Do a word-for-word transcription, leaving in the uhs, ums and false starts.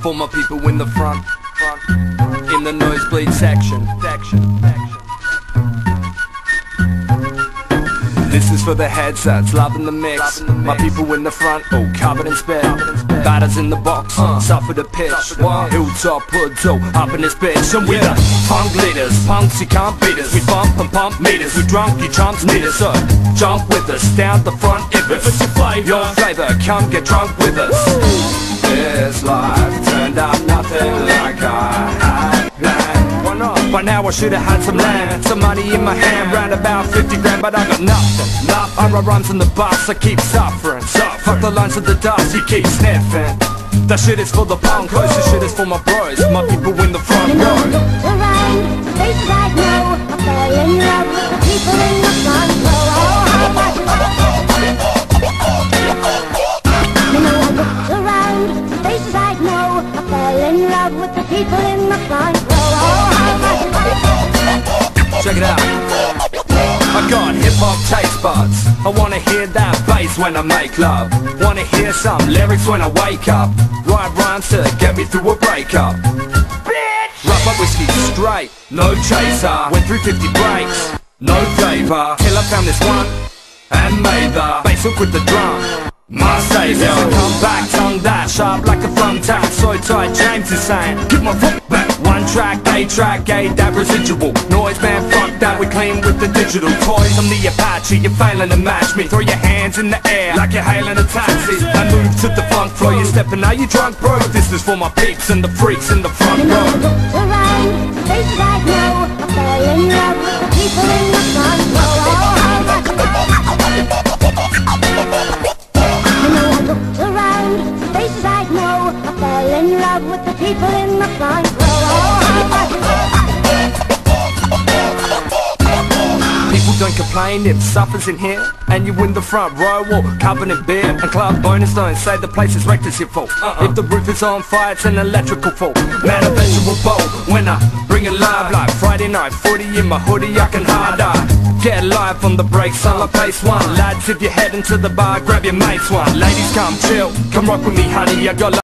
For my people in the front, front, in the nosebleed section, section, section. This is for the headsets, loving the mix. My people in the front, all covered in spit. Batters in the box, suffer the pitch. Hilltop hoods, oh, up in this bitch. And we the punk leaders, punks you can't beat us. We bump and pump meters, we drunk, you chumps need us. So jump with us, down the front if it's your flavor. Your flavor, come get drunk with us. This life turned out nothing like I had planned. Why not? By now I should've had some land, some money in my hand, round about fifty grand, but I got nothing. Nothing. I write rhymes on the bus, I keep suffering. Suffering. Fuck the lines of the dust, you keep sniffing. That shit is for the punkos, this shit is for my bros, my people in the front row. Around the faces I know, I fell in love with the people in the front row. Oh, how much you know I looked around the faces I know, I fell in love with the people in the front row. Oh, how much check it out. I got hip-hop taste buds, I wanna hear that bass when I make love. Wanna hear some lyrics when I wake up. Write rhymes to get me through a breakup. Bitch! Rough up whiskey straight, no chaser. Went through fifty breaks, no flavor. Till I found this one, and made the bass hook with the drum. My savior, come back, tongue that sharp like a thumbtack. So tight, James is saying, get my foot back. One track, A track, A, that residual noise, man, fuck that, we clean with the digital toys. I'm the Apache, you're failing to match me. Throw your hands in the air like you're hailing a taxi. I move to the funk floor, you're stepping out, you drunk, bro. This is for my peeps and the freaks in the front row. around the faces I know, I fell in love with the people in the front row. Oh, how much you know I looked around the faces I know, I fell in love with the people in the front row. People don't complain if suffers in here, and you in the front row or covered in beer. And club bonus don't say the place is wrecked, it's your fault. uh-uh. If the roof is on fire, it's an electrical fault. Man, a vegetable bowl when I bring it live, like Friday night footy in my hoodie, I can hard eye. Get live on the break, son, like pace one. Lads, if you're heading to the bar, grab your mates one. Ladies, come chill, come rock with me, honey, I got